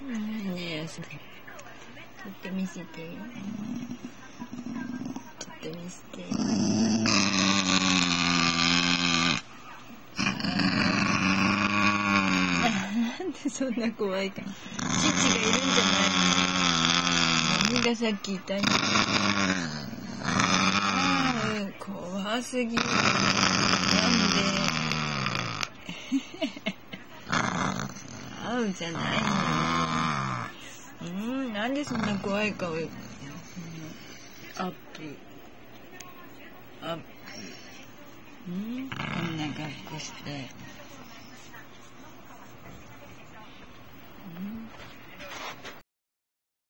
ねえ、ちょっと見せて。ちょっと見せて。なんでそんな怖いか。父がいるんじゃないの？何がさっき言ったんだ。怖すぎる。なんで会うじゃないの。なんでそんな怖い顔。アップ。こんな格好して。